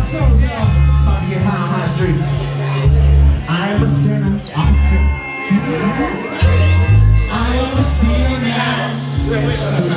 ourselves, y'all. About to get high on High Street. I am a sinner, I'm a sinner. I am a sinner now.